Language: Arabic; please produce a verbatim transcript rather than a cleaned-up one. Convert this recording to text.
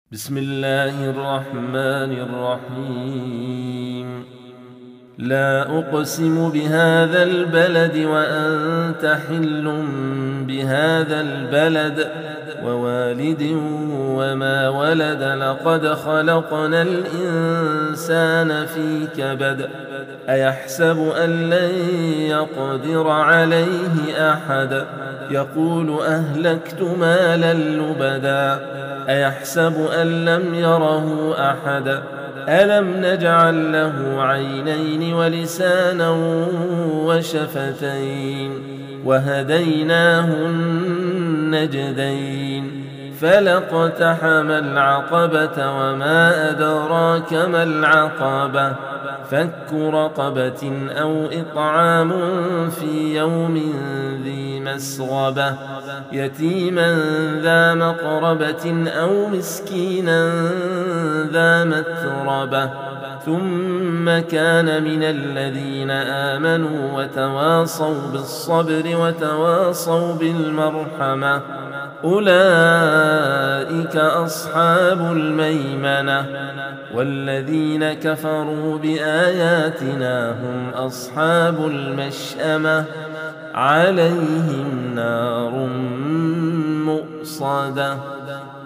بسم الله الرحمن الرحيم. لا أقسم بهذا البلد وأنت حل بهذا البلد ووالد وما ولد لقد خلقنا الإنسان في كبد أيحسب أن لن يقدر عليه أحد يقول أهلكت مالا لبدا أيحسب أن لم يره أحد ألم نجعل له عينين ولسانا وشفتين وهديناه النجدين فلاقتحم العقبة وما أدراك ما العقبة فك رقبة أو إطعام في يوم ذي مسغبة يتيما ذا مقربة أو مسكينا ذا متربة ثم كان من الذين آمنوا وتواصوا بالصبر وتواصوا بالمرحمة أولئك أصحاب الميمنة والذين كفروا بآياتنا هم أصحاب المشأمة عليهم نار مؤصدة.